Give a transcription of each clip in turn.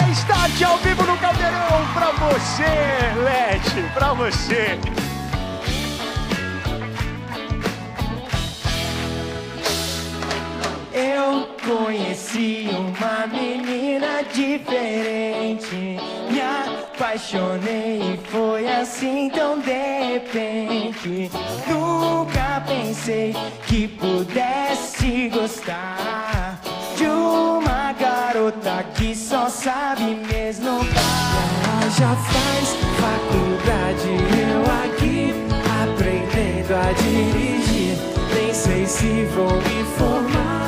Restart ao vivo no Caldeirão pra você, Leti, pra você. Eu conheci uma menina diferente, me apaixonei e foi assim tão de repente. Nunca pensei que pudesse gostar de uma garota que só sabe mesmo falar. Ela já faz faculdade, eu aqui aprendendo a dirigir. Nem sei se vou me formar.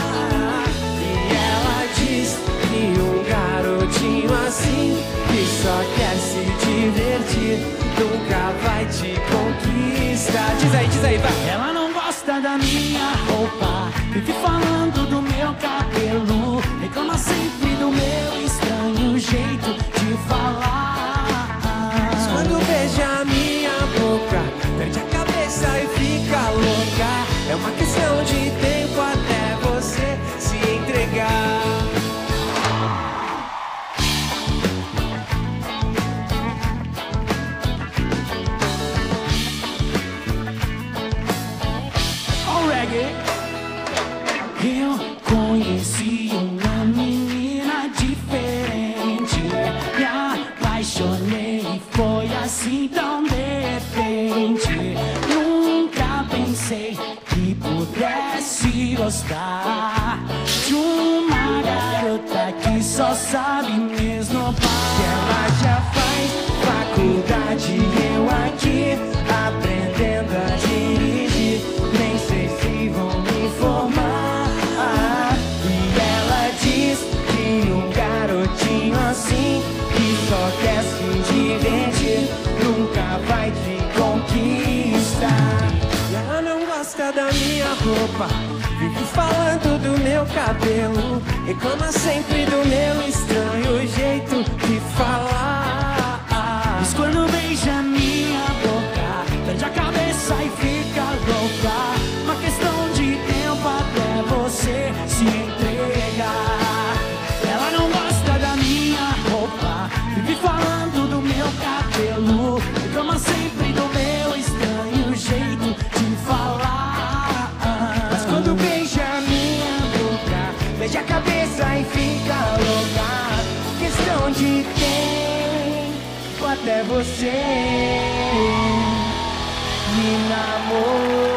E um garotinho assim que só quer se divertir nunca vai te conquistar. Diz aí, vai. Ela não gosta da minha roupa, vive falando do meu cabelo, reclama sempre do meu estranho jeito de falar. Mas quando beija a minha boca, perde a cabeça e fica louca. É uma questão de tempo até você se entregar. Eu conheci uma menina diferente, me apaixonei e foi assim tão de repente. Nunca pensei que pudesse gostar de uma garota que só sabe mesmo falar. Ela já faz faculdade, eu aqui aprendendo a dirigir. Nem sei se vou me formar. E ela diz que um garotinho assim que só quer se divertir nunca vai te conquistar. E ela não gosta da minha roupa, vive falando do meu cabelo, reclama sempre do meu estranho jeito de falar. Mas quando beija minha boca, perde a cabeça e fica louca. Uma questão de tempo até você se entregar. Ela não gosta da minha roupa, vive falando do meu cabelo, reclama sempre do meu estranho jeito de falar. Mas quando beija a minha boca, perde a cabeça e fica louca. Questão de tempo até você me namorar.